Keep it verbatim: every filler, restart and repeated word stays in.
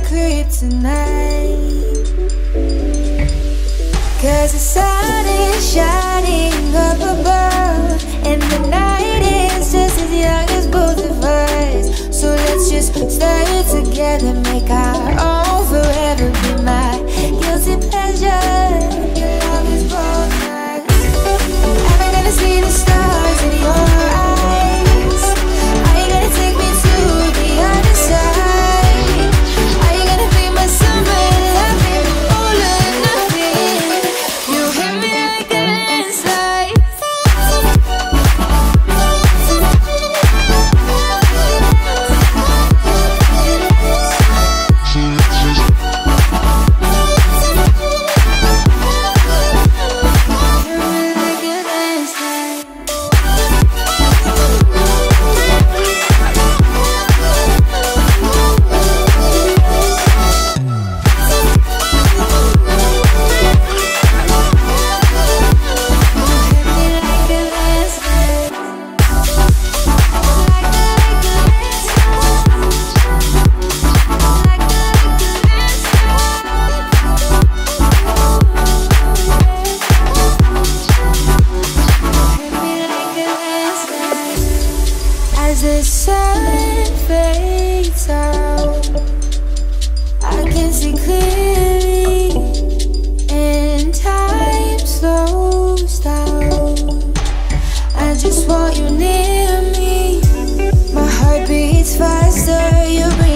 kryptonite. Cause the sun is shining up above, and the night is just as young as both of us. So let's just stay together, make our own forever. Be my guilty pleasure. Your love is both. Am I gonna see the stars in your eyes? Are you gonna take me to the other side? Are you gonna be my summer loving, all or nothing? You hit me like a landslide. As the sun fades out, I can see clearly, and time slows down. I just want you near me. My heart beats faster, you bring